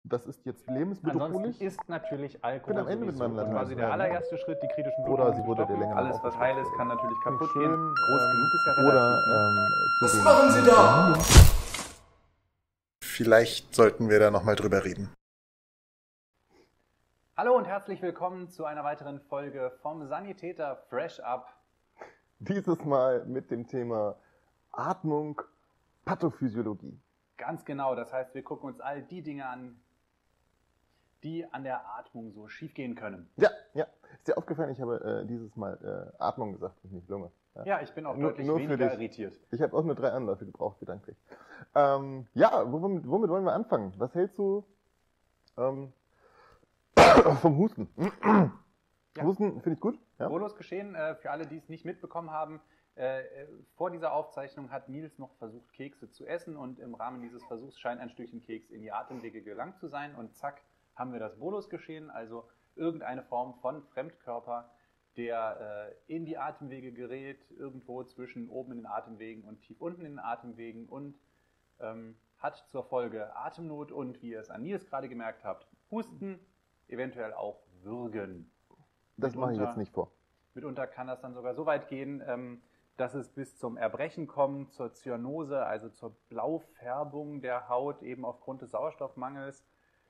das ist jetzt lebensbedrohlich. Ansonsten ist natürlich Alkohol bin am Ende mit meinem Latein. quasi der allererste Schritt, die kritischen Oder sie Blutungen wurde zu der stoppen. länger Alles, was heil ist, kann natürlich kaputt gehen. Groß genug ist ja relativ. Was machen Sie da? Vielleicht sollten wir da nochmal drüber reden. Hallo und herzlich willkommen zu einer weiteren Folge vom Sanitäter Fresh Up. Dieses Mal mit dem Thema Atmung, Pathophysiologie. Ganz genau, das heißt, wir gucken uns all die Dinge an, die an der Atmung so schief gehen können. Ja. Ist dir aufgefallen, ich habe dieses Mal Atmung gesagt und nicht Lunge. Ja, ich bin auch Nur deutlich für weniger dich. irritiert. Ich habe auch nur 3 Anläufe gebraucht, gedanklich. Womit wollen wir anfangen? Was hältst du vom Husten? Ja. Husten finde ich gut. Ja? Wohlos geschehen, für alle, die es nicht mitbekommen haben, vor dieser Aufzeichnung hat Nils noch versucht, Kekse zu essen und im Rahmen dieses Versuchs scheint ein Stückchen Keks in die Atemwege gelangt zu sein und zack, haben wir das Bolus geschehen, also irgendeine Form von Fremdkörper, der in die Atemwege gerät, irgendwo zwischen oben in den Atemwegen und tief unten in den Atemwegen und hat zur Folge Atemnot und, wie ihr es an Nils gerade gemerkt habt, Husten, eventuell auch Würgen. Das mache ich jetzt nicht vor. Mitunter kann das dann sogar so weit gehen, dass es bis zum Erbrechen kommt, zur Zyanose, also zur Blaufärbung der Haut, eben aufgrund des Sauerstoffmangels.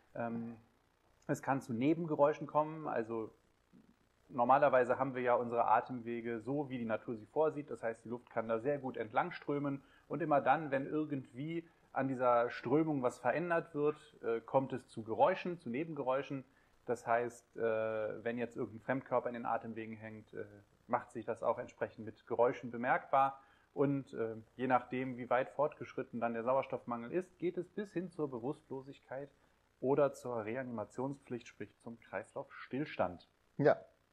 Es kann zu Nebengeräuschen kommen, also normalerweise haben wir ja unsere Atemwege so, wie die Natur sie vorsieht, das heißt, die Luft kann da sehr gut entlang strömen und immer dann, wenn irgendwie an dieser Strömung was verändert wird, kommt es zu Geräuschen, zu Nebengeräuschen. Das heißt, wenn jetzt irgendein Fremdkörper in den Atemwegen hängt, macht sich das auch entsprechend mit Geräuschen bemerkbar. Und je nachdem, wie weit fortgeschritten dann der Sauerstoffmangel ist, geht es bis hin zur Bewusstlosigkeit oder zur Reanimationspflicht, sprich zum Kreislaufstillstand. Ja.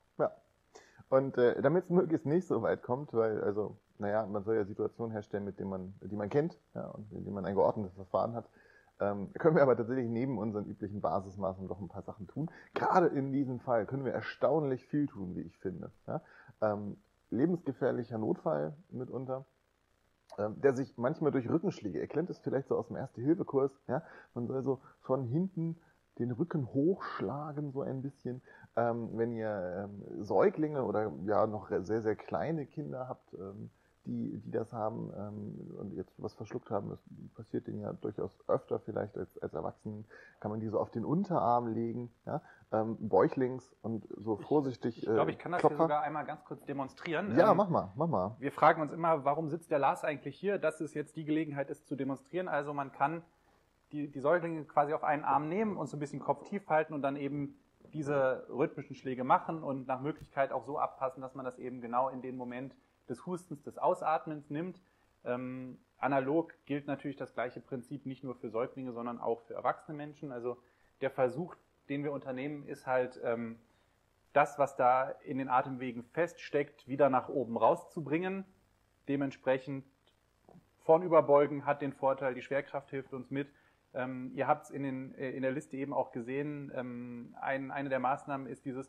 Und damit es möglichst nicht so weit kommt, weil, man soll ja Situationen herstellen, die man kennt, ja, und in denen man ein geordnetes Verfahren hat, können wir aber tatsächlich neben unseren üblichen Basismaßnahmen noch ein paar Sachen tun. Gerade in diesem Fall können wir erstaunlich viel tun, wie ich finde. Ja? Lebensgefährlicher Notfall mitunter, der sich manchmal durch Rückenschläge, ihr kennt es vielleicht so aus dem Erste-Hilfe-Kurs, ja? Man soll so von hinten den Rücken hochschlagen, so ein bisschen. Wenn ihr Säuglinge oder ja noch sehr, sehr kleine Kinder habt, die das haben und jetzt was verschluckt haben, das passiert denen ja durchaus öfter vielleicht als Erwachsenen, kann man die so auf den Unterarm legen, ja? Bäuchlings und so vorsichtig. Ich glaube, ich kann das hier sogar einmal ganz kurz demonstrieren. Ja, mach mal. Wir fragen uns immer, warum sitzt der Lars eigentlich hier? Das ist jetzt die Gelegenheit, es zu demonstrieren. Also man kann die Säuglinge quasi auf einen Arm nehmen und so ein bisschen kopftief halten und dann eben diese rhythmischen Schläge machen und nach Möglichkeit auch so abpassen, dass man das eben genau in den Moment des Hustens, des Ausatmens nimmt. Analog gilt natürlich das gleiche Prinzip nicht nur für Säuglinge, sondern auch für erwachsene Menschen. Also der Versuch, den wir unternehmen, ist halt das, was da in den Atemwegen feststeckt, wieder nach oben rauszubringen. Dementsprechend vornüberbeugen hat den Vorteil, die Schwerkraft hilft uns mit. Ihr habt es in der Liste eben auch gesehen, eine der Maßnahmen ist dieses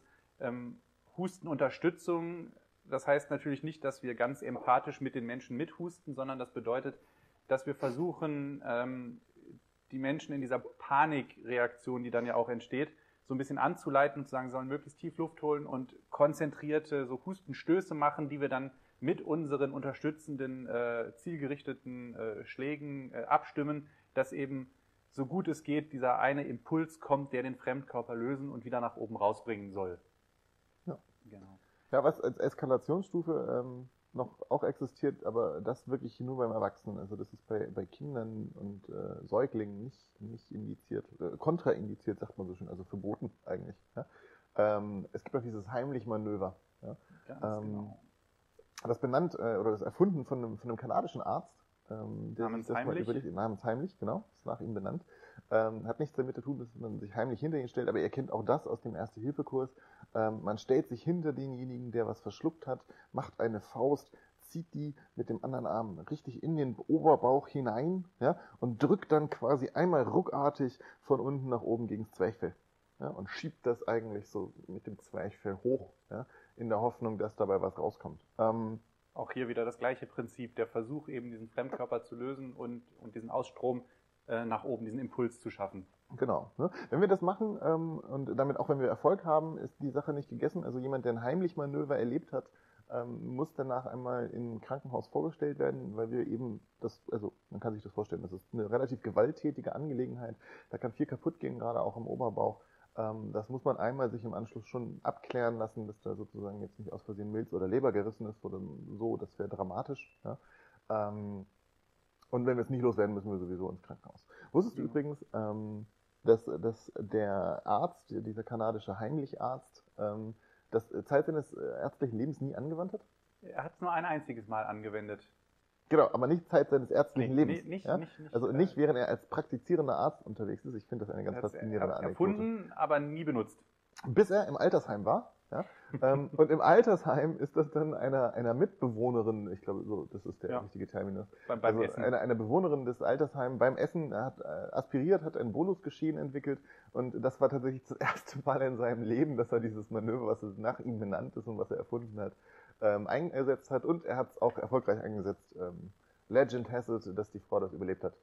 Hustenunterstützung. Das heißt natürlich nicht, dass wir ganz empathisch mit den Menschen mithusten, sondern das bedeutet, dass wir versuchen, die Menschen in dieser Panikreaktion, die dann ja auch entsteht, so ein bisschen anzuleiten und zu sagen, sie sollen möglichst tief Luft holen und konzentrierte so Hustenstöße machen, die wir dann mit unseren unterstützenden, zielgerichteten Schlägen abstimmen, dass eben so gut es geht, dieser eine Impuls kommt, der den Fremdkörper lösen und wieder nach oben rausbringen soll. Ja. Genau. Ja, was als Eskalationsstufe noch auch existiert, aber das wirklich nur beim Erwachsenen. Also das ist bei Kindern und Säuglingen nicht indiziert, kontraindiziert, sagt man so schön, also verboten eigentlich. Ja? Es gibt auch dieses Heimlich-Manöver. Ja? Ganz genau. Das benannt oder das erfunden von einem kanadischen Arzt. Namens Heimlich? Namens Heimlich, genau, ist nach ihm benannt. Hat nichts damit zu tun, dass man sich heimlich hinter ihn stellt, aber ihr kennt auch das aus dem Erste-Hilfe-Kurs. Man stellt sich hinter denjenigen, der was verschluckt hat, macht eine Faust, zieht die mit dem anderen Arm richtig in den Oberbauch hinein, ja, und drückt dann quasi einmal ruckartig von unten nach oben gegen das Zwerchfell. Ja, und schiebt das eigentlich so mit dem Zwerchfell hoch, ja, in der Hoffnung, dass dabei was rauskommt. Auch hier wieder das gleiche Prinzip, der Versuch eben diesen Fremdkörper zu lösen und diesen Ausstrom nach oben, diesen Impuls zu schaffen. Genau. Ne? Wenn wir das machen und damit auch wenn wir Erfolg haben, ist die Sache nicht gegessen. Also jemand, der ein Heimlich-Manöver erlebt hat, muss danach einmal im Krankenhaus vorgestellt werden, weil wir eben also man kann sich das vorstellen, das ist eine relativ gewalttätige Angelegenheit. Da kann viel kaputt gehen, gerade auch im Oberbauch. Das muss man einmal sich im Anschluss schon abklären lassen, dass da sozusagen jetzt nicht aus Versehen Milz oder Leber gerissen ist oder so, das wäre dramatisch. Ja? Und wenn wir es nicht loswerden, müssen wir sowieso ins Krankenhaus. Wusstest du übrigens, dass der Arzt, dieser kanadische Heimlicharzt, das Zeit seines ärztlichen Lebens nie angewandt hat? Er hat es nur ein einziges Mal angewendet. Genau, aber nicht Zeit seines ärztlichen Lebens. Nicht, also nicht, während er als praktizierender Arzt unterwegs ist. Ich finde das eine ganz faszinierende Anekdote. Erfunden, aber nie benutzt. Bis er im Altersheim war. Ja? Und im Altersheim ist das dann einer Mitbewohnerin, ich glaube, so, das ist der richtige Terminus. Beim Essen. Eine Bewohnerin des Altersheims beim Essen hat aspiriert, hat ein Bolusgeschehen entwickelt und das war tatsächlich das erste Mal in seinem Leben, dass er dieses Manöver, was nach ihm benannt ist und was er erfunden hat, eingesetzt hat und er hat es auch erfolgreich eingesetzt. Legend has it, dass die Frau das überlebt hat.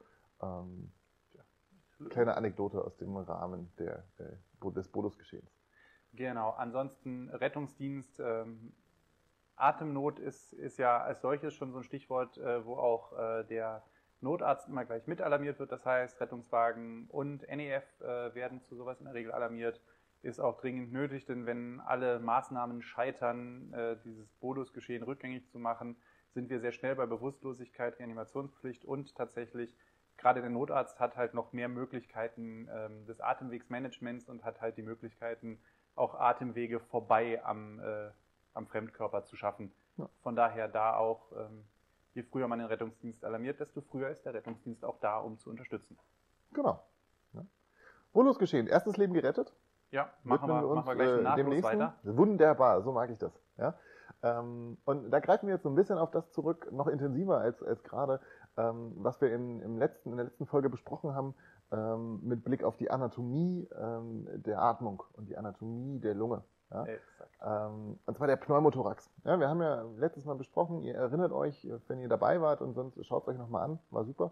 Kleine Anekdote aus dem Rahmen des Bolusgeschehens. Genau, ansonsten Rettungsdienst, Atemnot ist ja als solches schon so ein Stichwort, wo auch der Notarzt immer gleich mit alarmiert wird. Das heißt, Rettungswagen und NEF werden zu sowas in der Regel alarmiert. Ist auch dringend nötig, denn wenn alle Maßnahmen scheitern, dieses Bolusgeschehen rückgängig zu machen, sind wir sehr schnell bei Bewusstlosigkeit, Reanimationspflicht und tatsächlich gerade der Notarzt hat halt noch mehr Möglichkeiten des Atemwegsmanagements und hat halt die Möglichkeiten, auch Atemwege vorbei am Fremdkörper zu schaffen. Ja. Von daher da auch, je früher man den Rettungsdienst alarmiert, desto früher ist der Rettungsdienst auch da, um zu unterstützen. Genau. Ja. Bolusgeschehen, erstes Leben gerettet. Ja, machen wir gleich nahtlos weiter. Wunderbar, so mag ich das. Ja? Und da greifen wir jetzt so ein bisschen auf das zurück, noch intensiver als gerade, was wir in der letzten Folge besprochen haben, mit Blick auf die Anatomie der Atmung und die Anatomie der Lunge. Ja? Und zwar der Pneumothorax. Ja, wir haben ja letztes Mal besprochen, ihr erinnert euch, wenn ihr dabei wart und sonst schaut es euch nochmal an, war super.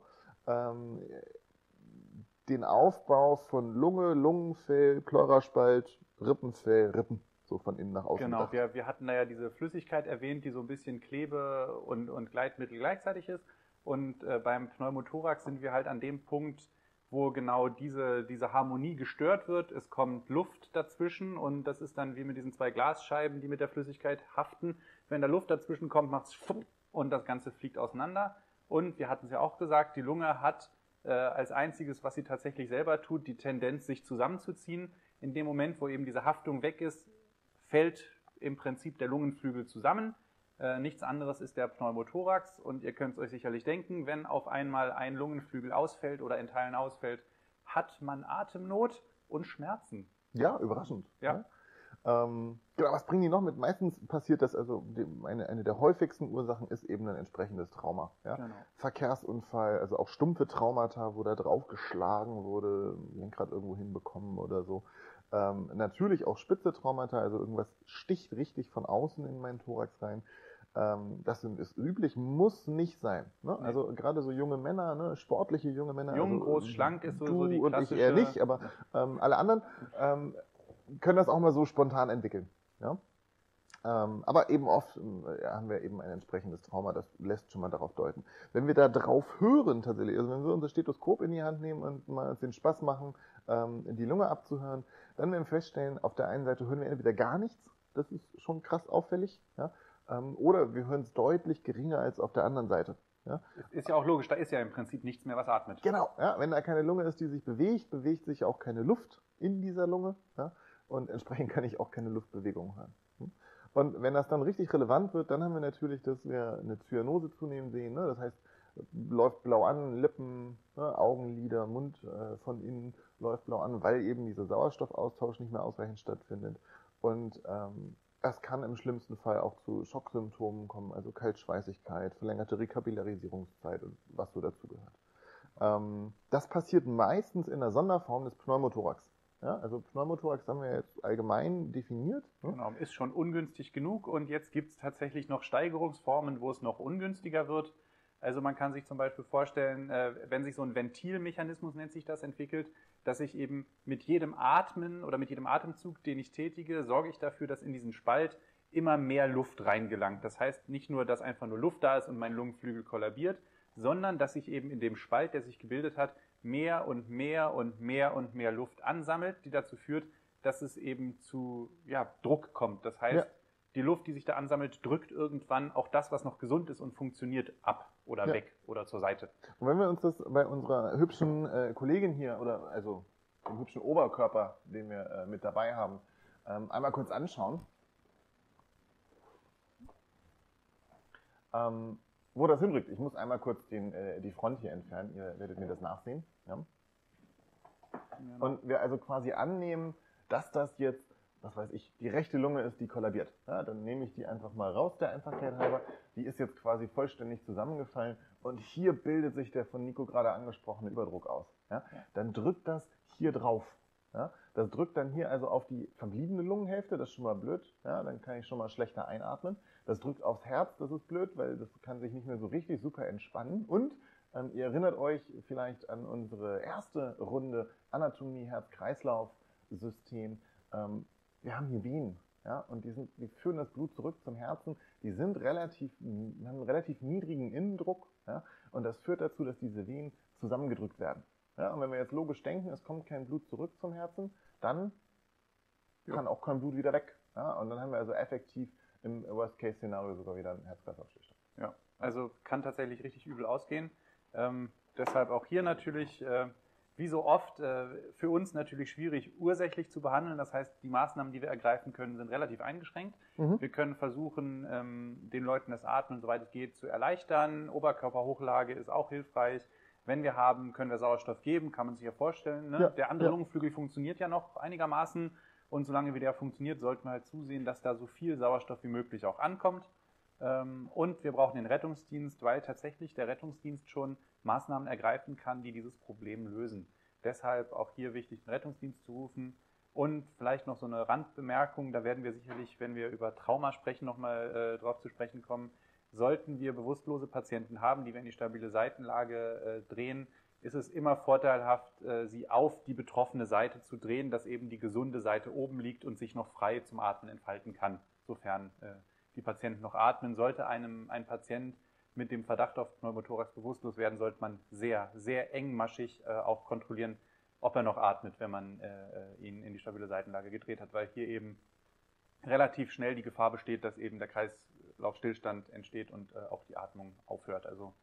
Den Aufbau von Lunge, Lungenfell, Pleuraspalt, Rippenfell, Rippen, so von innen nach außen. Genau, wir hatten da ja diese Flüssigkeit erwähnt, die so ein bisschen Klebe und Gleitmittel gleichzeitig ist. Und beim Pneumothorax sind wir halt an dem Punkt, wo genau diese Harmonie gestört wird. Es kommt Luft dazwischen und das ist dann wie mit diesen zwei Glasscheiben, die mit der Flüssigkeit haften. Wenn da Luft dazwischen kommt, macht es und das Ganze fliegt auseinander. Und wir hatten es ja auch gesagt, die Lunge hat als einziges, was sie tatsächlich selber tut, die Tendenz, sich zusammenzuziehen. In dem Moment, wo eben diese Haftung weg ist, fällt im Prinzip der Lungenflügel zusammen. Nichts anderes ist der Pneumothorax und ihr könnt es euch sicherlich denken, wenn auf einmal ein Lungenflügel ausfällt oder in Teilen ausfällt, hat man Atemnot und Schmerzen. Ja, überraschend. Ja. Genau, was bringen die noch mit? Meistens passiert das, also eine der häufigsten Ursachen ist eben ein entsprechendes Trauma. Ja? Genau. Verkehrsunfall, also auch stumpfe Traumata, wo da drauf geschlagen wurde, Lenkrad irgendwo hinbekommen oder so. Natürlich auch spitze Traumata, also irgendwas sticht richtig von außen in meinen Thorax rein. Das ist üblich, muss nicht sein. Ne? Nee. Also gerade so junge Männer, ne? Sportliche junge Männer. Jung, also, groß, schlank ist so die klassische... und ich eher nicht, aber alle anderen können das auch mal so spontan entwickeln. Ja? Aber eben oft haben wir eben ein entsprechendes Trauma, das lässt schon mal darauf deuten. Wenn wir da drauf hören tatsächlich, also wenn wir unser Stethoskop in die Hand nehmen und mal uns den Spaß machen, die Lunge abzuhören, dann werden wir feststellen, auf der einen Seite hören wir entweder gar nichts, das ist schon krass auffällig, ja? Oder wir hören es deutlich geringer als auf der anderen Seite. Ja? Ist ja auch logisch, da ist ja im Prinzip nichts mehr, was atmet. Genau, ja? Wenn da keine Lunge ist, die sich bewegt sich auch keine Luft in dieser Lunge, ja? Und entsprechend kann ich auch keine Luftbewegung hören. Und wenn das dann richtig relevant wird, dann haben wir natürlich, dass wir eine Zyanose zunehmend sehen. Ne? Das heißt, läuft blau an, Lippen, ne? Augenlider, Mund von innen läuft blau an, weil eben dieser Sauerstoffaustausch nicht mehr ausreichend stattfindet. Und es kann im schlimmsten Fall auch zu Schocksymptomen kommen, also Kaltschweißigkeit, verlängerte Rekapitularisierungszeit und was so dazu gehört. Das passiert meistens in der Sonderform des Pneumothorax. Ja, also Pneumothorax haben wir jetzt allgemein definiert. Ne? Genau, ist schon ungünstig genug und jetzt gibt es tatsächlich noch Steigerungsformen, wo es noch ungünstiger wird. Also man kann sich zum Beispiel vorstellen, wenn sich so ein Ventilmechanismus, nennt sich das, entwickelt, dass ich eben mit jedem Atmen oder mit jedem Atemzug, den ich tätige, sorge ich dafür, dass in diesen Spalt immer mehr Luft reingelangt. Das heißt nicht nur, dass einfach nur Luft da ist und mein Lungenflügel kollabiert, sondern dass sich eben in dem Spalt, der sich gebildet hat, mehr und mehr und mehr und mehr Luft ansammelt, die dazu führt, dass es eben zu Druck kommt. Das heißt, die Luft, die sich da ansammelt, drückt irgendwann auch das, was noch gesund ist und funktioniert, ab oder weg oder zur Seite. Und wenn wir uns das bei unserer hübschen Kollegin hier, oder also dem hübschen Oberkörper, den wir mit dabei haben, einmal kurz anschauen, wo das hinrückt. Ich muss einmal kurz die Front hier entfernen, ihr werdet mir das nachsehen. Ja? Genau. Und wir also quasi annehmen, dass das jetzt, was weiß ich, die rechte Lunge ist, die kollabiert. Ja, dann nehme ich die einfach mal raus, der Einfachheit halber. Die ist jetzt quasi vollständig zusammengefallen und hier bildet sich der von Nico gerade angesprochene Überdruck aus. Ja? Dann drückt das hier drauf. Ja? Das drückt dann hier also auf die verbliebene Lungenhälfte, das ist schon mal blöd. Ja? Dann kann ich schon mal schlechter einatmen. Das drückt aufs Herz, das ist blöd, weil das kann sich nicht mehr so richtig super entspannen. Und ihr erinnert euch vielleicht an unsere erste Runde Anatomie, Herz-Kreislauf-System. Wir haben hier Venen, ja, und die führen das Blut zurück zum Herzen. Die haben einen relativ niedrigen Innendruck, ja, und das führt dazu, dass diese Venen zusammengedrückt werden. Ja, und wenn wir jetzt logisch denken, es kommt kein Blut zurück zum Herzen, dann kann auch kein Blut wieder weg. Ja, und dann haben wir also effektiv im Worst-Case-Szenario sogar wieder einen Herz-Kreislauf-Stillstand. Ja, also kann tatsächlich richtig übel ausgehen. Deshalb auch hier natürlich, wie so oft, für uns natürlich schwierig ursächlich zu behandeln. Das heißt, die Maßnahmen, die wir ergreifen können, sind relativ eingeschränkt. Wir können versuchen, den Leuten das Atmen, soweit es geht, zu erleichtern. Oberkörperhochlage ist auch hilfreich. Wenn wir haben, können wir Sauerstoff geben, kann man sich ja vorstellen. Ne? Ja, der andere Lungenflügel funktioniert ja noch einigermaßen. Und solange wie der funktioniert, sollten wir halt zusehen, dass da so viel Sauerstoff wie möglich auch ankommt. Und wir brauchen den Rettungsdienst, weil tatsächlich der Rettungsdienst schon Maßnahmen ergreifen kann, die dieses Problem lösen. Deshalb auch hier wichtig, den Rettungsdienst zu rufen. Und vielleicht noch so eine Randbemerkung, da werden wir sicherlich, wenn wir über Trauma sprechen, nochmal drauf zu sprechen kommen. Sollten wir bewusstlose Patienten haben, die wir in die stabile Seitenlage drehen, ist es immer vorteilhaft, sie auf die betroffene Seite zu drehen, dass eben die gesunde Seite oben liegt und sich noch frei zum Atmen entfalten kann, sofern die Patienten noch atmen. Sollte ein Patient mit dem Verdacht auf Pneumothorax bewusstlos werden, sollte man sehr, sehr engmaschig auch kontrollieren, ob er noch atmet, wenn man ihn in die stabile Seitenlage gedreht hat, weil hier eben relativ schnell die Gefahr besteht, dass eben der Kreislaufstillstand entsteht und auch die Atmung aufhört. Also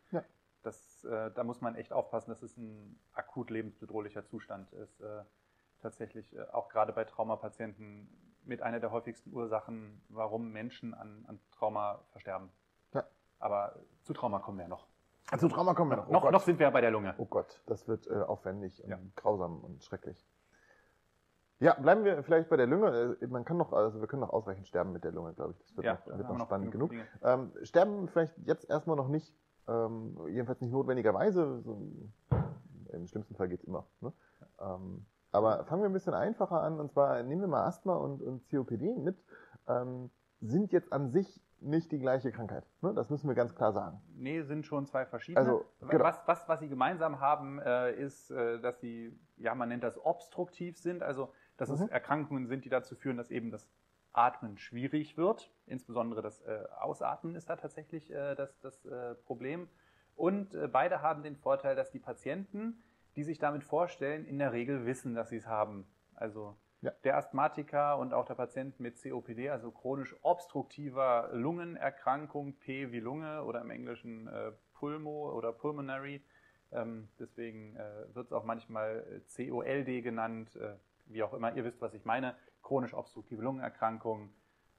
da muss man echt aufpassen, dass es ein akut lebensbedrohlicher Zustand ist. Tatsächlich auch gerade bei Traumapatienten mit einer der häufigsten Ursachen, warum Menschen an Trauma versterben. Ja. Aber zu Trauma kommen wir ja noch. Zu Trauma kommen wir noch. Noch sind wir bei der Lunge. Oh Gott, das wird aufwendig und grausam und schrecklich. Ja, bleiben wir vielleicht bei der Lunge. Wir können noch ausreichend sterben mit der Lunge, glaube ich. Das wird noch spannend genug. Sterben vielleicht jetzt erstmal noch nicht, jedenfalls nicht notwendigerweise. So, im schlimmsten Fall geht's immer. Ne? Aber fangen wir ein bisschen einfacher an, und zwar nehmen wir mal Asthma und COPD mit. Sind jetzt an sich nicht die gleiche Krankheit. Ne? Das müssen wir ganz klar sagen. Nee, sind schon zwei verschiedene. Also, genau. Was sie gemeinsam haben, ist, dass sie, man nennt das obstruktiv sind, also dass es Erkrankungen sind, die dazu führen, dass eben das Atmen schwierig wird. Insbesondere das Ausatmen ist da tatsächlich das Problem. Und beide haben den Vorteil, dass die Patienten, die sich damit vorstellen, in der Regel wissen, dass sie es haben. Also der Asthmatiker und auch der Patient mit COPD, also chronisch obstruktiver Lungenerkrankung, P wie Lunge oder im Englischen Pulmo oder Pulmonary. Deswegen wird es auch manchmal COLD genannt, wie auch immer. Ihr wisst, was ich meine. Chronisch obstruktive Lungenerkrankung.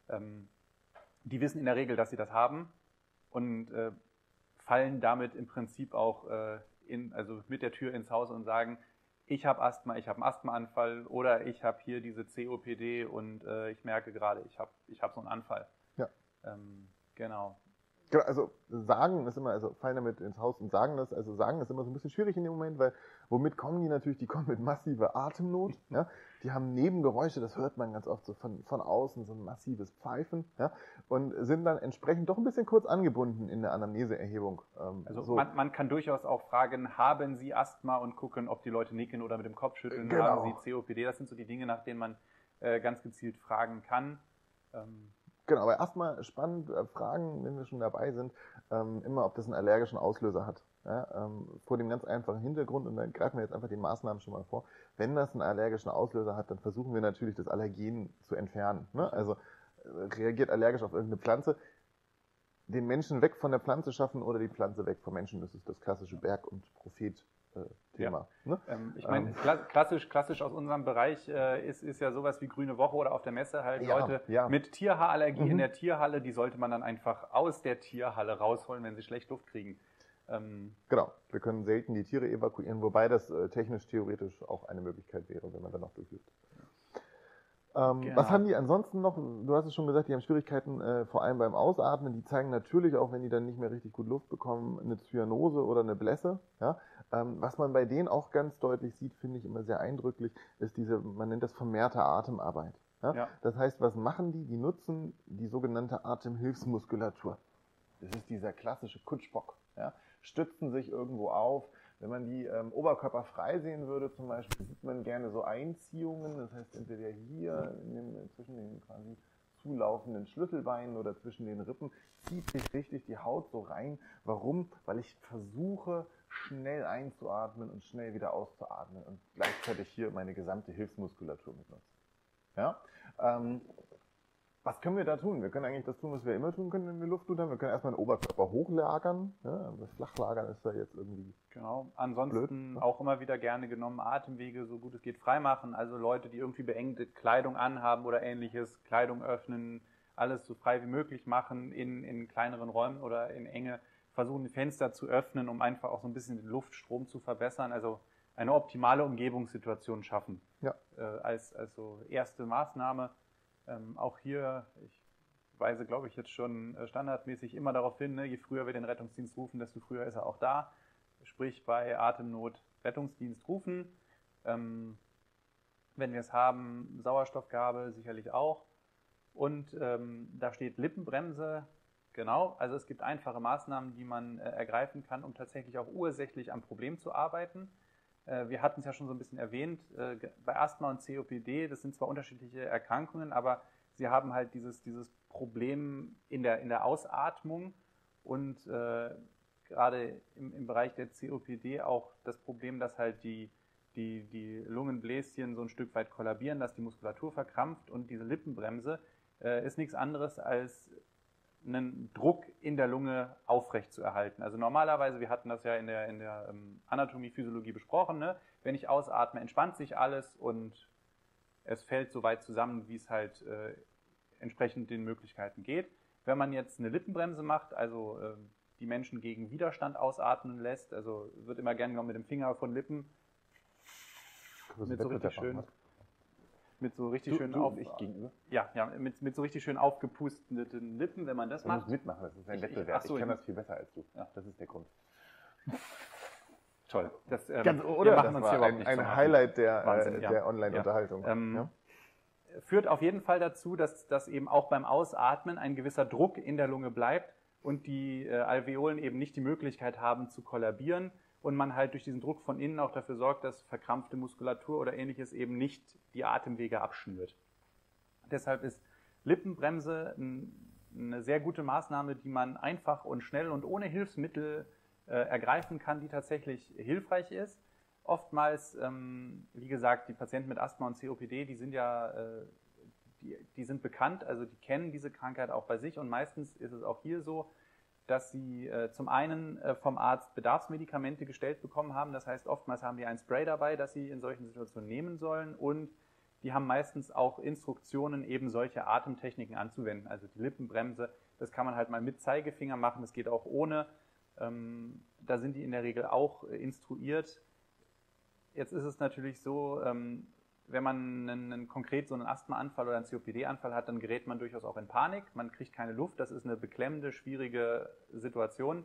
Die wissen in der Regel, dass sie das haben und fallen damit im Prinzip auch also mit der Tür ins Haus und sagen, ich habe Asthma, ich habe einen Asthmaanfall oder ich habe hier diese COPD und ich merke gerade, ich hab so einen Anfall. Ja. Genau. Also sagen ist immer, also fallen damit ins Haus und sagen das, also sagen ist immer so ein bisschen schwierig in dem Moment, weil Womit kommen die natürlich? Die kommen mit massiver Atemnot. Ja? Die haben Nebengeräusche, das hört man ganz oft so von außen, so ein massives Pfeifen. Ja? Und sind dann entsprechend doch ein bisschen kurz angebunden in der Anamneseerhebung. Also so. man kann durchaus auch fragen, haben Sie Asthma und gucken, ob die Leute nicken oder mit dem Kopf schütteln, Genau. haben Sie COPD, das sind so die Dinge, nach denen man ganz gezielt fragen kann. Genau, bei Asthma spannend fragen, wenn wir schon dabei sind, immer, ob das einen allergischen Auslöser hat. Ja, vor dem ganz einfachen Hintergrund, und dann greifen wir jetzt einfach die Maßnahmen schon mal vor. Wenn das einen allergischen Auslöser hat, dann versuchen wir natürlich, das Allergen zu entfernen. Ne? Also reagiert allergisch auf irgendeine Pflanze, den Menschen weg von der Pflanze schaffen oder die Pflanze weg vom Menschen. Das ist das klassische Berg- und Prophet-Thema. Ja. Ne? Ich meine, klassisch aus unserem Bereich ist ja sowas wie Grüne Woche oder auf der Messe halt Leute mit Tierhaarallergie in der Tierhalle, die sollte man dann einfach aus der Tierhalle rausholen, wenn sie schlecht Luft kriegen. Genau, wir können selten die Tiere evakuieren, wobei das technisch, theoretisch auch eine Möglichkeit wäre, wenn man dann noch durchlüftet. Genau. Was haben die ansonsten noch? Du hast es schon gesagt, die haben Schwierigkeiten vor allem beim Ausatmen. Die zeigen natürlich auch, wenn die dann nicht mehr richtig gut Luft bekommen, eine Zyanose oder eine Blässe. Ja? Was man bei denen auch ganz deutlich sieht, finde ich immer sehr eindrücklich, ist man nennt das vermehrte Atemarbeit. Ja? Ja. Das heißt, was machen die? Die nutzen die sogenannte Atemhilfsmuskulatur. Das ist dieser klassische Kutschbock. Ja? Stützen sich irgendwo auf. Wenn man die Oberkörper frei sehen würde, zum Beispiel, sieht man gerne so Einziehungen. Das heißt, entweder hier zwischen den quasi zulaufenden Schlüsselbeinen oder zwischen den Rippen zieht sich richtig die Haut so rein. Warum? Weil ich versuche, schnell einzuatmen und schnell wieder auszuatmen und gleichzeitig hier meine gesamte Hilfsmuskulatur mitnutzen. Ja? Was können wir da tun? Wir können eigentlich das tun, was wir immer tun können, wenn wir Luft tun haben. Wir können erstmal den Oberkörper hochlagern. Ja, das Flachlagern ist da jetzt irgendwie genau. Ansonsten blöd, auch immer wieder gerne genommen, Atemwege so gut es geht freimachen. Also Leute, die irgendwie beengte Kleidung anhaben oder ähnliches, Kleidung öffnen, alles so frei wie möglich machen in kleineren Räumen oder in Enge. Versuchen, die Fenster zu öffnen, um einfach auch so ein bisschen den Luftstrom zu verbessern. Also eine optimale Umgebungssituation schaffen. Ja. Als so erste Maßnahme. Auch hier, ich weise, glaube ich, jetzt schon standardmäßig immer darauf hin, ne, je früher wir den Rettungsdienst rufen, desto früher ist er auch da. Sprich, bei Atemnot Rettungsdienst rufen. Wenn wir es haben, Sauerstoffgabe sicherlich auch. Und da steht Lippenbremse. Genau, also es gibt einfache Maßnahmen, die man ergreifen kann, um tatsächlich auch ursächlich am Problem zu arbeiten. Wir hatten es ja schon so ein bisschen erwähnt, bei Asthma und COPD, das sind zwar unterschiedliche Erkrankungen, aber sie haben halt dieses Problem in der Ausatmung und gerade im Bereich der COPD auch das Problem, dass halt die Lungenbläschen so ein Stück weit kollabieren, dass die Muskulatur verkrampft, und diese Lippenbremse ist nichts anderes als einen Druck in der Lunge aufrecht zu erhalten. Also normalerweise, wir hatten das ja in der Anatomie, Physiologie besprochen, ne? Wenn ich ausatme, entspannt sich alles und es fällt so weit zusammen, wie es halt entsprechend den Möglichkeiten geht. Wenn man jetzt eine Lippenbremse macht, also die Menschen gegen Widerstand ausatmen lässt, also wird immer gerne genommen mit dem Finger von Lippen, mit so richtig schön... Mit so richtig schön mit so richtig schön aufgepusteten Lippen, wenn man das macht. Du musst mitmachen, das ist ein Wettbewerb. Ich kann das viel besser als du. Ja. Das ist der Grund. Toll. Wir machen uns hier überhaupt nicht ein Highlight der Online-Unterhaltung. Führt auf jeden Fall dazu, dass eben auch beim Ausatmen ein gewisser Druck in der Lunge bleibt und die Alveolen eben nicht die Möglichkeit haben zu kollabieren. Und man halt durch diesen Druck von innen auch dafür sorgt, dass verkrampfte Muskulatur oder ähnliches eben nicht die Atemwege abschnürt. Deshalb ist Lippenbremse eine sehr gute Maßnahme, die man einfach und schnell und ohne Hilfsmittel ergreifen kann, die tatsächlich hilfreich ist. Oftmals, wie gesagt, die Patienten mit Asthma und COPD, die sind ja die sind bekannt, also die kennen diese Krankheit auch bei sich, und meistens ist es auch hier so, dass sie zum einen vom Arzt Bedarfsmedikamente gestellt bekommen haben. Das heißt, oftmals haben die ein Spray dabei, das sie in solchen Situationen nehmen sollen, und die haben meistens auch Instruktionen, eben solche Atemtechniken anzuwenden. Also die Lippenbremse, das kann man halt mal mit Zeigefinger machen, das geht auch ohne. Da sind die in der Regel auch instruiert. Jetzt ist es natürlich so, wenn man konkret so einen Asthmaanfall oder einen COPD-Anfall hat, dann gerät man durchaus auch in Panik. Man kriegt keine Luft. Das ist eine beklemmende, schwierige Situation.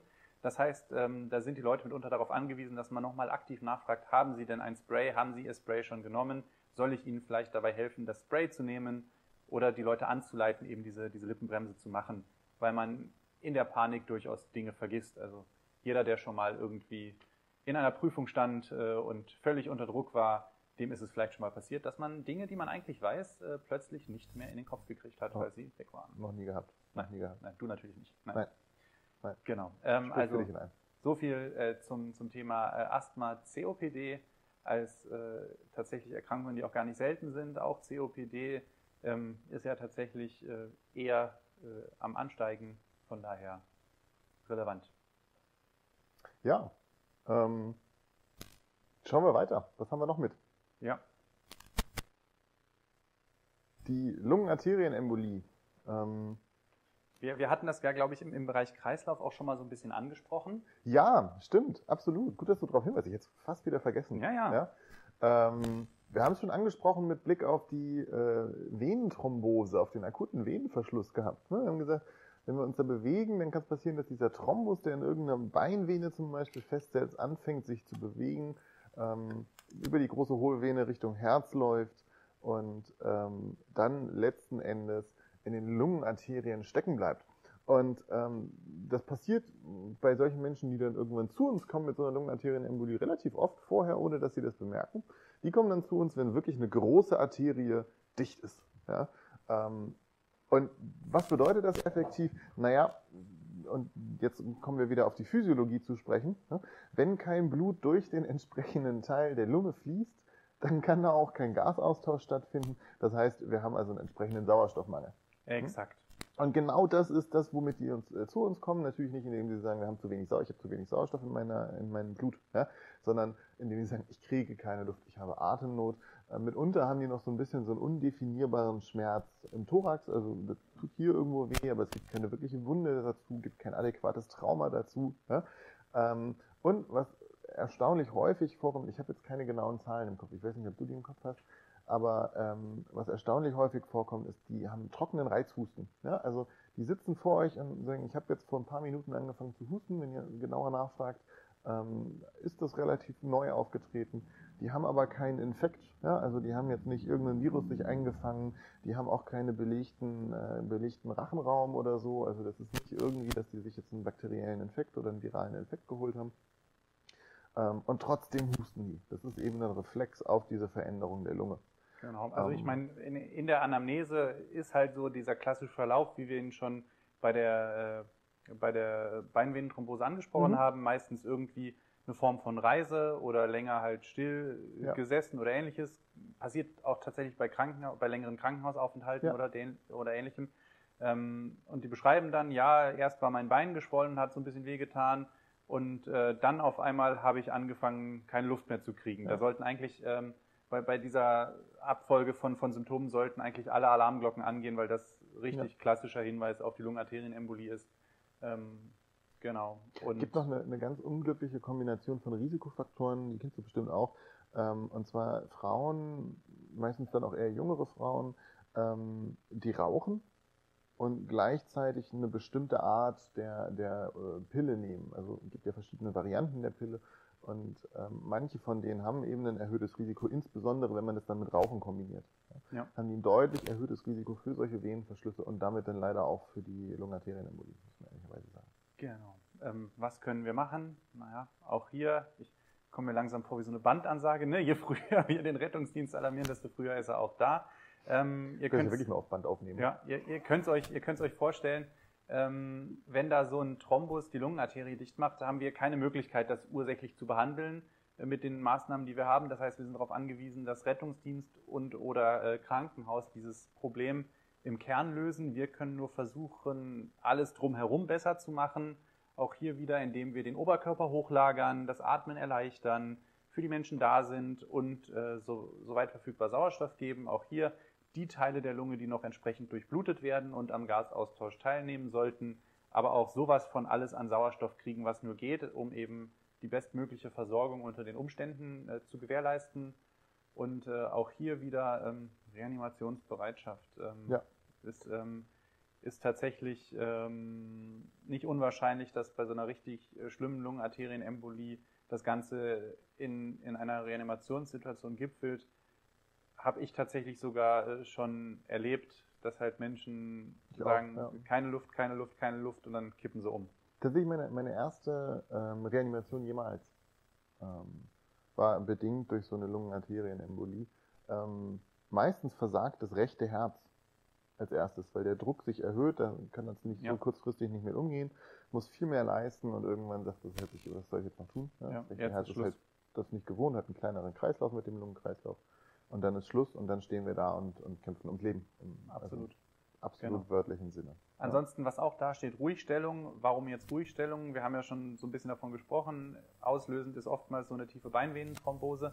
Das heißt, da sind die Leute mitunter darauf angewiesen, dass man nochmal aktiv nachfragt, haben Sie denn ein Spray, haben Sie Ihr Spray schon genommen, soll ich Ihnen vielleicht dabei helfen, das Spray zu nehmen oder die Leute anzuleiten, eben diese Lippenbremse zu machen, weil man in der Panik durchaus Dinge vergisst. Also jeder, der schon mal irgendwie in einer Prüfung stand und völlig unter Druck war, dem ist es vielleicht schon mal passiert, dass man Dinge, die man eigentlich weiß, plötzlich nicht mehr in den Kopf gekriegt hat, weil sie weg waren. Noch nie gehabt. Nein, du natürlich nicht. Nein. Genau. Also so viel zum Thema Asthma, COPD als tatsächlich Erkrankungen, die auch gar nicht selten sind. Auch COPD ist ja tatsächlich eher am Ansteigen, von daher relevant. Ja. Schauen wir weiter. Was haben wir noch mit? Ja. Die Lungenarterienembolie. Wir hatten das ja, glaube ich, im Bereich Kreislauf auch schon mal so ein bisschen angesprochen. Ja, stimmt, absolut. Gut, dass du darauf hinweist. Ich hätte es fast wieder vergessen. Ja. Wir haben es schon angesprochen mit Blick auf die Venenthrombose, auf den akuten Venenverschluss gehabt. Ne? Wir haben gesagt, wenn wir uns da bewegen, dann kann es passieren, dass dieser Thrombus, der in irgendeiner Beinvene zum Beispiel festsetzt, anfängt sich zu bewegen, über die große Hohlvene Richtung Herz läuft und dann letzten Endes in den Lungenarterien stecken bleibt. Und das passiert bei solchen Menschen, die dann irgendwann zu uns kommen mit so einer Lungenarterienembolie, relativ oft vorher, ohne dass sie das bemerken. Die kommen dann zu uns, wenn wirklich eine große Arterie dicht ist. Ja? Und was bedeutet das effektiv? Naja, und jetzt kommen wir wieder auf die Physiologie zu sprechen. Wenn kein Blut durch den entsprechenden Teil der Lunge fließt, dann kann da auch kein Gasaustausch stattfinden. Das heißt, wir haben also einen entsprechenden Sauerstoffmangel. Exakt. Und genau das ist das, womit die zu uns kommen. Natürlich nicht, indem sie sagen, wir haben ich habe zu wenig Sauerstoff in meinem Blut, ja? Sondern indem sie sagen, ich kriege keine Luft, ich habe Atemnot. Mitunter haben die noch so ein bisschen so einen undefinierbaren Schmerz im Thorax. Also das tut hier irgendwo weh, aber es gibt keine wirkliche Wunde dazu, gibt kein adäquates Trauma dazu. Ja? Und was erstaunlich häufig vorkommt, ich habe jetzt keine genauen Zahlen im Kopf, ich weiß nicht, ob du die im Kopf hast, aber was erstaunlich häufig vorkommt, ist, die haben trockenen Reizhusten. Ja? Also die sitzen vor euch und sagen, ich habe jetzt vor ein paar Minuten angefangen zu husten, wenn ihr genauer nachfragt, ist das relativ neu aufgetreten. Die haben aber keinen Infekt, ja? Also die haben jetzt nicht irgendein Virus sich eingefangen, die haben auch keine belegten Rachenraum oder so, also das ist nicht irgendwie, dass die sich jetzt einen bakteriellen Infekt oder einen viralen Infekt geholt haben. Und trotzdem husten die. Das ist eben ein Reflex auf diese Veränderung der Lunge. Genau, also ich meine, in der Anamnese ist halt so dieser klassische Verlauf, wie wir ihn schon bei der Beinvenenthrombose angesprochen haben, meistens irgendwie eine Form von Reise oder länger halt still gesessen oder ähnliches. Passiert auch tatsächlich bei längeren Krankenhausaufenthalten oder ähnlichem. Und die beschreiben dann, ja, erst war mein Bein geschwollen, hat so ein bisschen wehgetan und dann auf einmal habe ich angefangen, keine Luft mehr zu kriegen. Ja. Da sollten eigentlich bei dieser Abfolge von Symptomen sollten eigentlich alle Alarmglocken angehen, weil das richtig klassischer Hinweis auf die Lungenarterienembolie ist. Genau. Es gibt noch eine ganz unglückliche Kombination von Risikofaktoren, die kennst du bestimmt auch. Und zwar Frauen, meistens dann auch eher jüngere Frauen, die rauchen und gleichzeitig eine bestimmte Art der Pille nehmen. Also es gibt ja verschiedene Varianten der Pille. Und manche von denen haben eben ein erhöhtes Risiko, insbesondere wenn man das dann mit Rauchen kombiniert. Ja. Haben die ein deutlich erhöhtes Risiko für solche Venenverschlüsse und damit dann leider auch für die Lungenarterienembolie, muss man ehrlicherweise sagen. Genau. Was können wir machen? Naja, auch hier, ich komme mir langsam vor wie so eine Bandansage, ne? Je früher wir den Rettungsdienst alarmieren, desto früher ist er auch da. Ihr könnt es wirklich mal auf Band aufnehmen. Ja, ihr könnt es euch vorstellen, wenn da so ein Thrombus die Lungenarterie dicht macht, haben wir keine Möglichkeit, das ursächlich zu behandeln mit den Maßnahmen, die wir haben. Das heißt, wir sind darauf angewiesen, dass Rettungsdienst oder Krankenhaus dieses Problem im Kern lösen. Wir können nur versuchen, alles drumherum besser zu machen. Auch hier wieder, indem wir den Oberkörper hochlagern, das Atmen erleichtern, für die Menschen da sind und soweit verfügbar Sauerstoff geben. Auch hier die Teile der Lunge, die noch entsprechend durchblutet werden und am Gasaustausch teilnehmen sollten, aber auch sowas von alles an Sauerstoff kriegen, was nur geht, um eben die bestmögliche Versorgung unter den Umständen zu gewährleisten. Und auch hier wieder Reanimationsbereitschaft ist ist tatsächlich nicht unwahrscheinlich, dass bei so einer richtig schlimmen Lungenarterienembolie das Ganze in einer Reanimationssituation gipfelt. Habe ich tatsächlich sogar schon erlebt, dass halt Menschen sagen, keine Luft, keine Luft, keine Luft und dann kippen sie um. Tatsächlich meine erste Reanimation jemals war bedingt durch so eine Lungenarterienembolie. Meistens versagt das rechte Herz als erstes, weil der Druck sich erhöht, da kann das nicht so kurzfristig nicht mit umgehen, muss viel mehr leisten und irgendwann sagt das halt sich, was soll ich jetzt noch tun? Das rechte Herz ist halt das nicht gewohnt, hat einen kleineren Kreislauf mit dem Lungenkreislauf und dann ist Schluss und dann stehen wir da und kämpfen ums Leben. Absolut wörtlichen Sinne. Ansonsten, was auch da steht, Ruhigstellung. Warum jetzt Ruhigstellung? Wir haben ja schon so ein bisschen davon gesprochen. Auslösend ist oftmals so eine tiefe Beinvenenthrombose.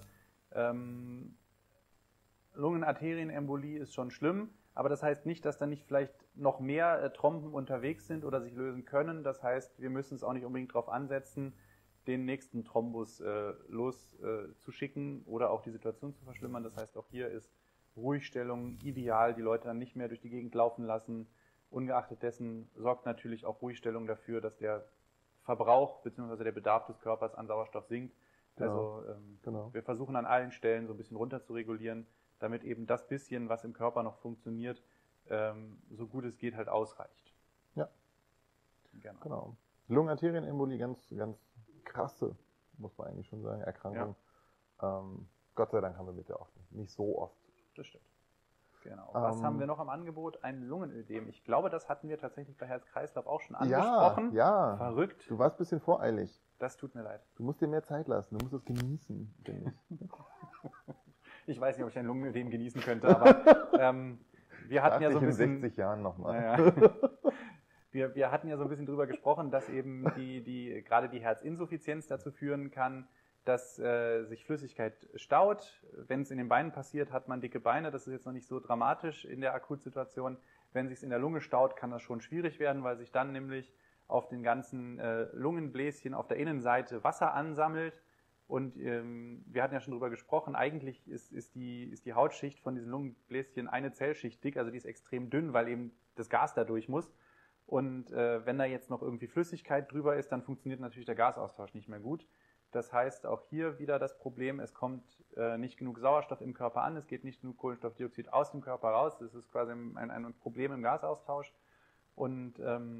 Lungenarterienembolie ist schon schlimm, aber das heißt nicht, dass da nicht vielleicht noch mehr Thromben unterwegs sind oder sich lösen können. Das heißt, wir müssen es auch nicht unbedingt darauf ansetzen, den nächsten Thrombus loszuschicken oder auch die Situation zu verschlimmern. Das heißt, auch hier ist Ruhigstellung ideal, die Leute dann nicht mehr durch die Gegend laufen lassen. Ungeachtet dessen sorgt natürlich auch Ruhigstellung dafür, dass der Verbrauch bzw. der Bedarf des Körpers an Sauerstoff sinkt. Also wir versuchen an allen Stellen so ein bisschen runter zu regulieren, damit eben das bisschen, was im Körper noch funktioniert, so gut es geht, halt ausreicht. Ja, genau. Lungenarterienembolie, ganz krasse, muss man eigentlich schon sagen, Erkrankung. Ja. Gott sei Dank haben wir mit der auch nicht so oft. Das stimmt. Genau. Was haben wir noch am Angebot? Ein Lungenödem. Ich glaube, das hatten wir tatsächlich bei Herz-Kreislauf auch schon angesprochen. Ja. Verrückt. Du warst ein bisschen voreilig. Das tut mir leid. Du musst dir mehr Zeit lassen. Du musst es genießen, finde ich. Ich weiß nicht, ob ich ein Lungenödem genießen könnte, aber wir hatten ja so ein bisschen... in 60 Jahren nochmal. Ja. Wir hatten ja so ein bisschen drüber gesprochen, dass eben gerade die Herzinsuffizienz dazu führen kann, dass sich Flüssigkeit staut. Wenn es in den Beinen passiert, hat man dicke Beine. Das ist jetzt noch nicht so dramatisch in der Akutsituation. Wenn es sich in der Lunge staut, kann das schon schwierig werden, weil sich dann nämlich auf den ganzen Lungenbläschen auf der Innenseite Wasser ansammelt. Und wir hatten ja schon drüber gesprochen, eigentlich ist die Hautschicht von diesen Lungenbläschen eine Zellschicht dick, also die ist extrem dünn, weil eben das Gas da durch muss. Und wenn da jetzt noch irgendwie Flüssigkeit drüber ist, dann funktioniert natürlich der Gasaustausch nicht mehr gut. Das heißt, auch hier wieder das Problem, es kommt nicht genug Sauerstoff im Körper an, es geht nicht genug Kohlenstoffdioxid aus dem Körper raus, das ist quasi ein Problem im Gasaustausch. Und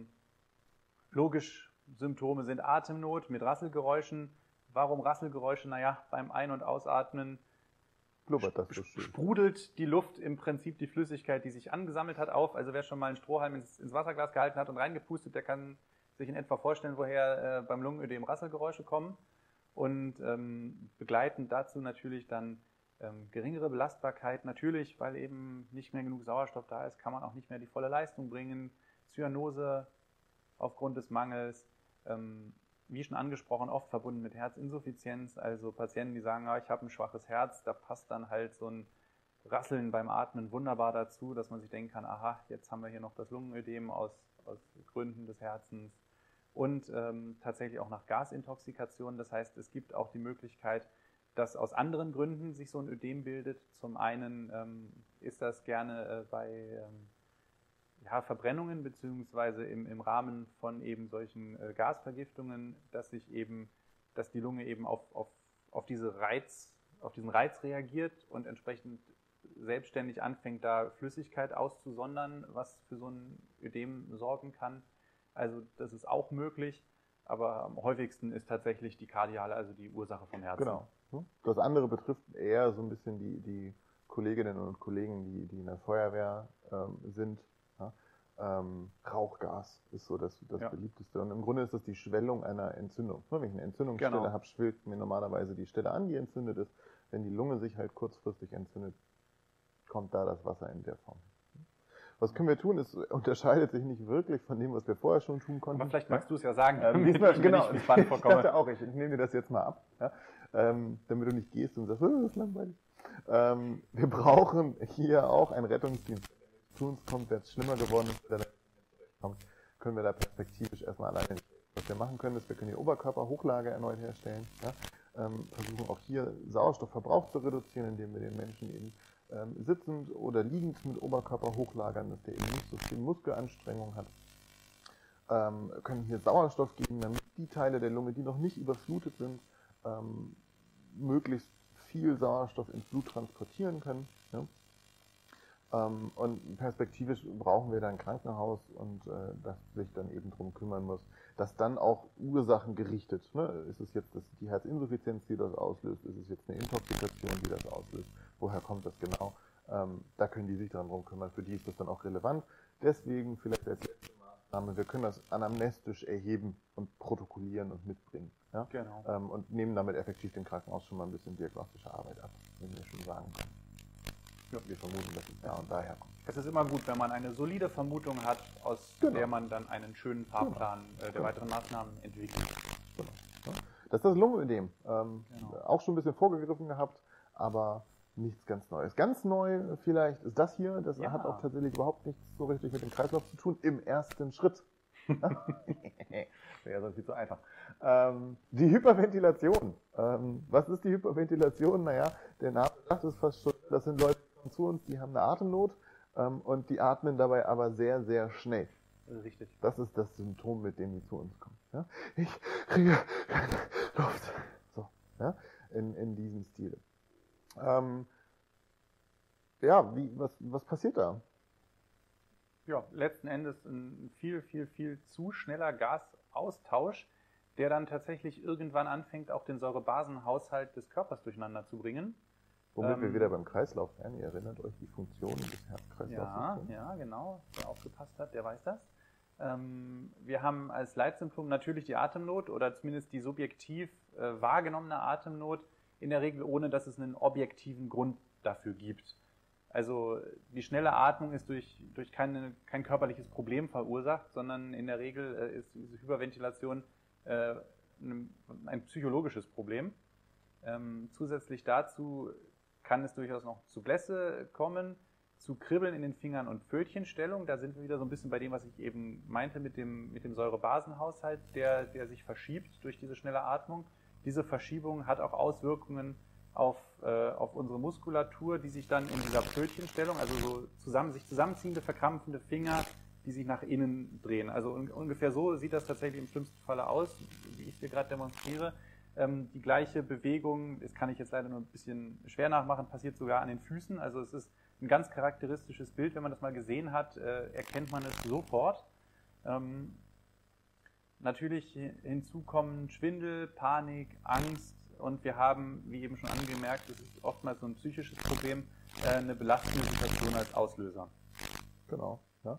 logisch, Symptome sind Atemnot mit Rasselgeräuschen. Warum Rasselgeräusche? Naja, beim Ein- und Ausatmen sprudelt die Luft im Prinzip die Flüssigkeit, die sich angesammelt hat, auf. Also wer schon mal einen Strohhalm ins Wasserglas gehalten hat und reingepustet, der kann sich in etwa vorstellen, woher beim Lungenödem Rasselgeräusche kommen. Und begleitend dazu natürlich dann geringere Belastbarkeit. Natürlich, weil eben nicht mehr genug Sauerstoff da ist, kann man auch nicht mehr die volle Leistung bringen. Zyanose aufgrund des Mangels, wie schon angesprochen, oft verbunden mit Herzinsuffizienz. Also Patienten, die sagen, ich habe ein schwaches Herz, da passt dann halt so ein Rasseln beim Atmen wunderbar dazu, dass man sich denken kann, aha, jetzt haben wir hier noch das Lungenödem aus Gründen des Herzens. Und tatsächlich auch nach Gasintoxikation. Das heißt, es gibt auch die Möglichkeit, dass aus anderen Gründen sich so ein Ödem bildet. Zum einen ist das gerne bei Verbrennungen beziehungsweise im Rahmen von eben solchen Gasvergiftungen, dass die Lunge eben auf diesen Reiz reagiert und entsprechend selbstständig anfängt, da Flüssigkeit auszusondern, was für so ein Ödem sorgen kann. Also das ist auch möglich, aber am häufigsten ist tatsächlich die kardiale, also die Ursache vom Herzen. Genau. Das andere betrifft eher so ein bisschen die Kolleginnen und Kollegen, die in der Feuerwehr sind. Ja? Rauchgas ist so das beliebteste. Und im Grunde ist das die Schwellung einer Entzündung. Wenn ich eine Entzündungsstelle habe, schwillt mir normalerweise die Stelle an, die entzündet ist. Wenn die Lunge sich halt kurzfristig entzündet, kommt da das Wasser in der Form. Was können wir tun? Es unterscheidet sich nicht wirklich von dem, was wir vorher schon tun konnten. Aber vielleicht magst du es ja sagen. Genau, ich dachte auch, ich nehme dir das jetzt mal ab, ja? Damit du nicht gehst und sagst, das ist langweilig. Wir brauchen hier auch einen Rettungsdienst. Wenn es zu uns kommt, wenn es schlimmer geworden ist, können wir da perspektivisch erstmal alleine nicht. Was wir machen können, ist, wir können die Oberkörperhochlage erneut herstellen. Ja? Versuchen auch hier Sauerstoffverbrauch zu reduzieren, indem wir den Menschen eben sitzend oder liegend mit Oberkörper hochlagern, dass der eben nicht so viel Muskelanstrengung hat. Können hier Sauerstoff geben, damit die Teile der Lunge, die noch nicht überflutet sind, möglichst viel Sauerstoff ins Blut transportieren können. Ja? Und perspektivisch brauchen wir dann ein Krankenhaus und das sich dann eben darum kümmern muss, dass dann auch ursachengerichtet, ne? Ist es jetzt die Herzinsuffizienz, die das auslöst? Ist es jetzt eine Intoxikation, die das auslöst? Woher kommt das genau? Da können die sich darum kümmern. Für die ist das dann auch relevant. Deswegen vielleicht als letzte Maßnahme, wir können das anamnestisch erheben und protokollieren und mitbringen. Ja? Genau. Und nehmen damit effektiv dem Krankenhaus schon mal ein bisschen diagnostische Arbeit ab, wenn wir schon sagen können. Ja, wir vermuten, dass es da und daher kommt. Es ist immer gut, wenn man eine solide Vermutung hat, aus der man dann einen schönen Fahrplan der weiteren Maßnahmen entwickelt. Genau. Ja. Das ist das Lungenödem. Auch schon ein bisschen vorgegriffen gehabt, aber nichts ganz Neues. Ganz neu vielleicht ist das hier. Das hat auch tatsächlich überhaupt nichts so richtig mit dem Kreislauf zu tun. Im ersten Schritt. Wäre sonst viel zu einfach. Die Hyperventilation. Was ist die Hyperventilation? Naja, der Name sagt es fast schon. Das sind Leute, die kommen zu uns, die haben eine Atemnot und die atmen dabei aber sehr, sehr schnell. Richtig. Das ist das Symptom, mit dem die zu uns kommen. Ja? Ich kriege keine Luft. So, ja? In diesem Stil. Was passiert da? Ja, letzten Endes ein viel zu schneller Gasaustausch, der dann tatsächlich irgendwann anfängt, auch den Säurebasenhaushalt des Körpers durcheinander zu bringen. Womit wir wieder beim Kreislauf wären. Ihr erinnert euch die Funktionen des Herz-Kreislauf-Systems? Ja, genau. Wer aufgepasst hat, der weiß das. Wir haben als Leitsymptom natürlich die Atemnot oder zumindest die subjektiv wahrgenommene Atemnot, in der Regel ohne, dass es einen objektiven Grund dafür gibt. Also die schnelle Atmung ist durch kein körperliches Problem verursacht, sondern in der Regel ist diese Hyperventilation ein psychologisches Problem. Zusätzlich dazu kann es durchaus noch zu Blässe kommen, zu Kribbeln in den Fingern und Pfötchenstellung. Da sind wir wieder so ein bisschen bei dem, was ich eben meinte mit dem Säurebasenhaushalt, der sich verschiebt durch diese schnelle Atmung. Diese Verschiebung hat auch Auswirkungen auf unsere Muskulatur, die sich dann in dieser Pfötchenstellung, also so sich zusammenziehende, verkrampfende Finger, die sich nach innen drehen. Also ungefähr so sieht das tatsächlich im schlimmsten Falle aus, wie ich es dir gerade demonstriere. Die gleiche Bewegung, das kann ich jetzt leider nur ein bisschen schwer nachmachen, passiert sogar an den Füßen. Also es ist ein ganz charakteristisches Bild. Wenn man das mal gesehen hat, erkennt man es sofort. Natürlich hinzu kommen Schwindel, Panik, Angst und wir haben, wie eben schon angemerkt, das ist oftmals so ein psychisches Problem, eine belastende Situation als Auslöser. Genau. Ja.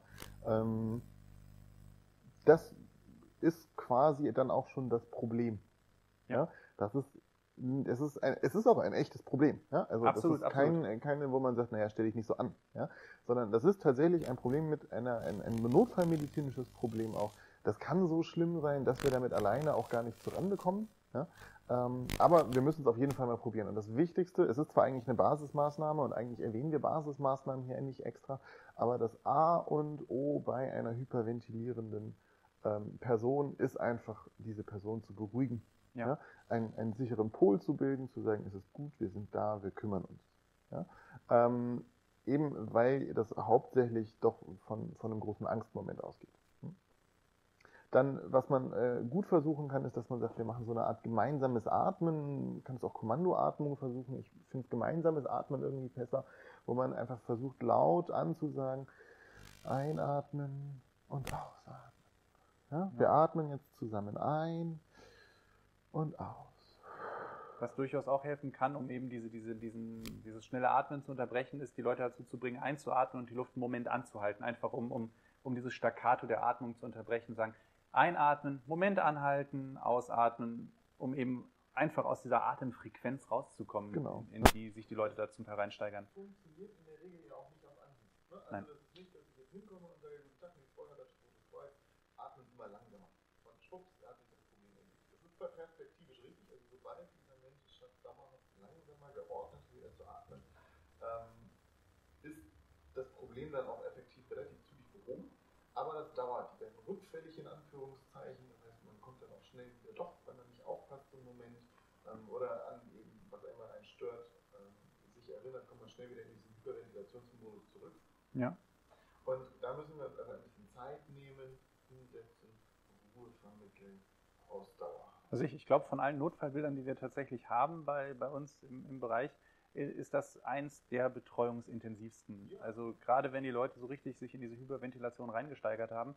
Das ist quasi dann auch schon das Problem. Ja. Es ist auch ein echtes Problem. Ja? Also absolut, das ist keine, wo man sagt, naja, stell dich nicht so an. Ja? Sondern das ist tatsächlich ein Problem mit ein notfallmedizinisches Problem auch. Das kann so schlimm sein, dass wir damit alleine auch gar nicht zurande kommen. Ja? Aber wir müssen es auf jeden Fall mal probieren. Und das Wichtigste, es ist zwar eigentlich eine Basismaßnahme und eigentlich erwähnen wir Basismaßnahmen hier nicht extra, aber das A und O bei einer hyperventilierenden Person ist einfach, diese Person zu beruhigen. Ja. Ja? Einen sicheren Pol zu bilden, zu sagen, es ist gut, wir sind da, wir kümmern uns. Ja? Eben weil das hauptsächlich doch von einem großen Angstmoment ausgeht. Dann, was man gut versuchen kann, ist, dass man sagt, wir machen so eine Art gemeinsames Atmen, man kann es auch Kommandoatmung versuchen, ich finde gemeinsames Atmen irgendwie besser, wo man einfach versucht, laut anzusagen, einatmen und ausatmen. Ja? Wir atmen jetzt zusammen ein und aus. Was durchaus auch helfen kann, um eben dieses schnelle Atmen zu unterbrechen, ist, die Leute dazu zu bringen, einzuatmen und die Luft einen Moment anzuhalten. Einfach um dieses Staccato der Atmung zu unterbrechen. Sagen, einatmen, Moment anhalten, ausatmen, um eben einfach aus dieser Atemfrequenz rauszukommen, genau, in die sich die Leute da zum Teil reinsteigern. Das funktioniert in der Regel ja auch nicht auf Anhieb. Ne? Also Nein. das ist nicht, dass ich jetzt hinkomme und sage, guten Tag, nicht vorher, das Kreuz, atmen Sie mal langsamer. Und schwupps, hat sich das Problem erledigt. Das ist zwar perspektivisch richtig, also sobald dieser Mensch es schafft, dauerhaft langsamer, geordnet wieder zu atmen, ist das Problem dann auch effektiv relativ zügig behoben. Aber das dauert, die werden rückfällig in Anführungszeichen, das heißt, man kommt dann auch schnell wieder doch, wenn man nicht aufpasst im Moment oder an eben, was immer einen stört, sich erinnert, kommt man schnell wieder in diesen Hyperventilationsmodus zurück. Ja. Und da müssen wir uns also ein bisschen Zeit nehmen, hinsetzen, Ruhe vermitteln, Ausdauer. Also ich glaube, von allen Notfallbildern, die wir tatsächlich haben bei uns im Bereich, ist das eins der betreuungsintensivsten. Ja. Also gerade wenn die Leute so richtig sich in diese Hyperventilation reingesteigert haben,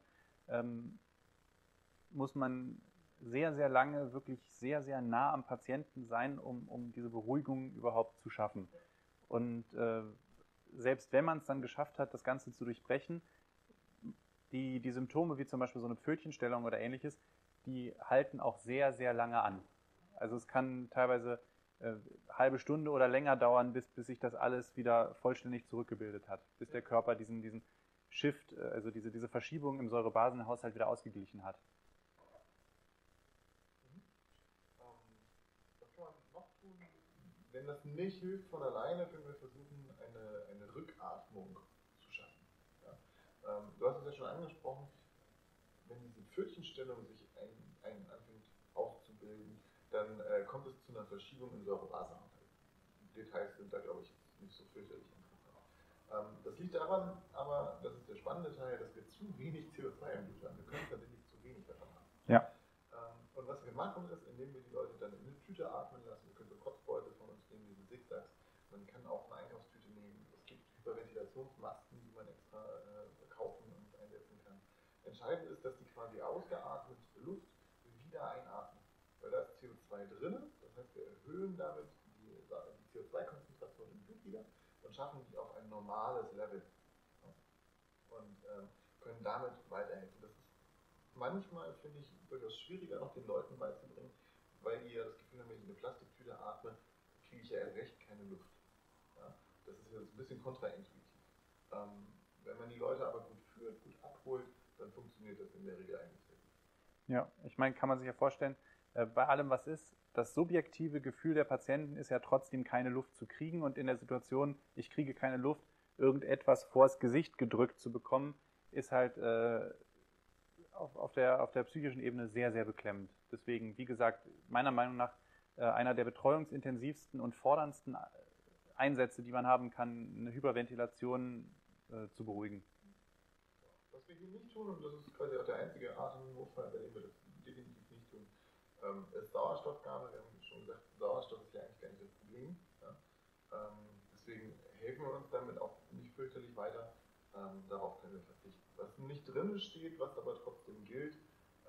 muss man sehr, sehr lange wirklich sehr, sehr nah am Patienten sein, um diese Beruhigung überhaupt zu schaffen. Und selbst wenn man es dann geschafft hat, das Ganze zu durchbrechen, die Symptome wie zum Beispiel so eine Pfötchenstellung oder ähnliches, die halten auch sehr, sehr lange an. Also es kann teilweise halbe Stunde oder länger dauern, bis sich das alles wieder vollständig zurückgebildet hat, bis der Körper diesen Shift, also diese Verschiebung im Säurebasenhaushalt wieder ausgeglichen hat. Was kann man noch tun? Wenn das nicht hilft von alleine, können wir versuchen, eine Rückatmung zu schaffen. Ja? Du hast es ja schon angesprochen, wenn diese Pfötchenstellung sich anfängt auszubilden, dann kommt es zu einer Verschiebung im Säurebasenhaushalt. Details sind da, glaube ich, nicht so fürchterlich interessant. Das liegt daran, aber das ist der spannende Teil, dass wir zu wenig CO2 im Blut haben. Wir können tatsächlich zu wenig davon haben. Ja. Und was wir machen ist, indem wir die Leute dann in eine Tüte atmen lassen, wir können so Kotzbeutel von uns nehmen, diese Zigzags, man kann auch eine Einkaufstüte nehmen, es gibt Hyperventilationsmasken, die man extra kaufen und einsetzen kann. Entscheidend ist, dass die quasi ausgeatmete Luft wieder einatmen. Weil da ist CO2 drin, das heißt, wir erhöhen damit die CO2-Konzentration im Blut wieder und schaffen die auf ein normales Level. Und können damit weiterhelfen. Das ist manchmal, finde ich, durchaus schwieriger noch den Leuten beizubringen, weil die ja das Gefühl haben, wenn ich eine Plastiktüte atme, kriege ich ja erst recht keine Luft. Ja? Das ist jetzt ein bisschen kontraintuitiv. Wenn man die Leute aber gut führt, gut abholt, dann funktioniert das in der Regel eigentlich sehr gut. Ja, ich meine, kann man sich ja vorstellen, bei allem, was ist, das subjektive Gefühl der Patienten ist ja trotzdem keine Luft zu kriegen und in der Situation, ich kriege keine Luft, irgendetwas vors Gesicht gedrückt zu bekommen, ist halt auf der psychischen Ebene sehr, sehr beklemmend. Deswegen, wie gesagt, meiner Meinung nach einer der betreuungsintensivsten und forderndsten Einsätze, die man haben kann, eine Hyperventilation zu beruhigen. Was wir hier nicht tun, und das ist quasi auch der einzige Atemnotfall, bei dem wir das definitiv nicht tun, ist Sauerstoffgabe. Wir haben schon gesagt, Sauerstoff ist ja eigentlich gar nicht das Problem. Ja? Deswegen helfen wir uns damit auch nicht fürchterlich weiter. Darauf können wir verzichten. Was nicht drin steht, was aber trotzdem gilt,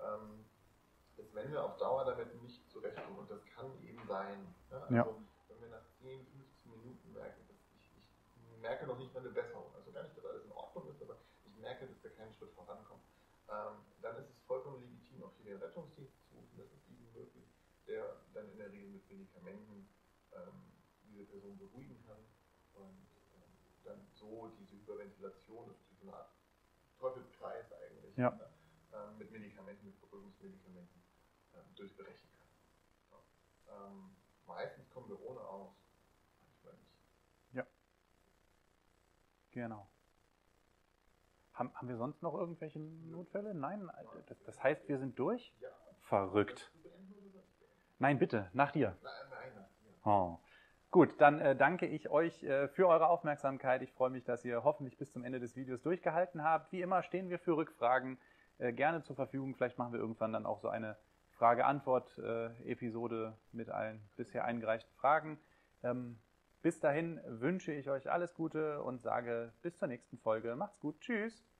ist, wenn wir auf Dauer damit nicht zurechtkommen, und das kann eben sein. Ja? Also, ja. Wenn wir nach 10, 15 Minuten merken, dass ich merke noch nicht mal eine Besserung, also gar nicht, dass alles in Ordnung ist, aber ich merke, dass wir keinen Schritt vorankommen, dann ist es vollkommen legitim, auch hier den Rettungsdienst zu rufen. Das ist eben möglich, der dann in der Regel mit Medikamenten diese Person beruhigen kann und dann so diese Hyperventilation, das ist so eine Art Teufelskreis eigentlich, ja. Mit Medikamenten, mit Beruhigungsmedikamenten durchbrechen kann. Ja. Meistens kommen wir ohne aus, manchmal nicht. Ja. Genau. Haben wir sonst noch irgendwelche Notfälle? Nein? Das heißt, wir sind durch? Ja. Verrückt. Nein, bitte, nach dir. Nein, nach dir. Oh. Gut, dann danke ich euch für eure Aufmerksamkeit. Ich freue mich, dass ihr hoffentlich bis zum Ende des Videos durchgehalten habt. Wie immer stehen wir für Rückfragen gerne zur Verfügung. Vielleicht machen wir irgendwann dann auch so eine Frage-Antwort-Episode mit allen bisher eingereichten Fragen. Bis dahin wünsche ich euch alles Gute und sage bis zur nächsten Folge. Macht's gut. Tschüss.